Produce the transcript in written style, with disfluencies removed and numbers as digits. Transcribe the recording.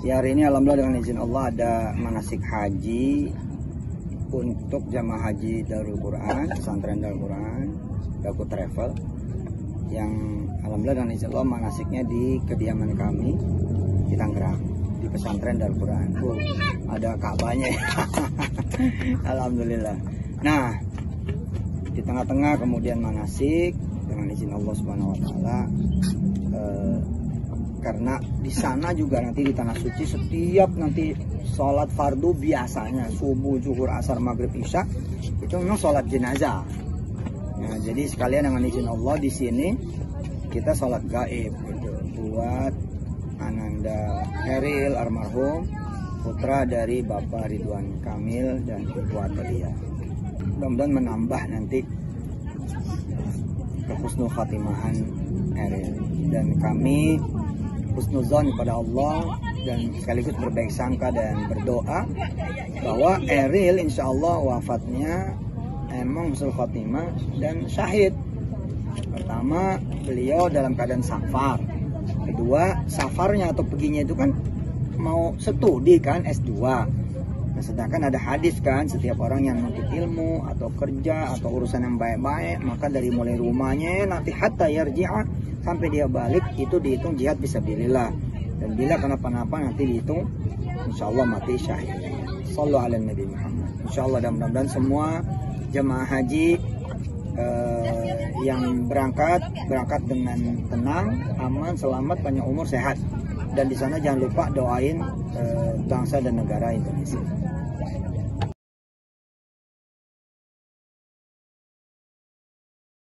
Ya, hari ini alhamdulillah dengan izin Allah ada manasik haji untuk jamaah haji Darul Quran, pesantren Darul Quran, Daku Travel, yang alhamdulillah dengan izin Allah manasiknya di kediaman kami di Tangerang, di pesantren Darul Quran. Ada Ka'bahnya ya. Alhamdulillah. Nah, di tengah-tengah kemudian manasik dengan izin Allah Subhanahu wa taala, karena di sana juga nanti di tanah suci setiap nanti sholat fardu biasanya subuh, zuhur, asar, maghrib, isya itu memang sholat jenazah. Nah, jadi sekalian dengan izin Allah di sini kita sholat gaib gitu, buat Ananda Eril almarhum, putra dari Bapak Ridwan Kamil dan Ibu Atalia. Mudah-mudahan menambah nanti kehusnul khatimahan Eril, dan kami husnuzon kepada Allah dan sekaligus berbaik sangka dan berdoa bahwa Eril insya Allah wafatnya emang husnul khatimah dan syahid. Pertama, beliau dalam keadaan safar. Kedua, safarnya atau perginya itu kan mau studi kan, S2. Nah, sedangkan ada hadis kan, setiap orang yang menuntut ilmu atau kerja atau urusan yang baik-baik, maka dari mulai rumahnya nanti hatta yarji'a sampai dia balik itu dihitung jihad fisabilillah, dan bila kenapa-napa nanti dihitung insya Allah mati syahid. Sallallahu ala Nabi Muhammad. Insya Allah, dan mudah-mudahan semua jemaah haji yang berangkat dengan tenang, aman, selamat, panjang umur, sehat, dan di sana jangan lupa doain bangsa dan negara Indonesia.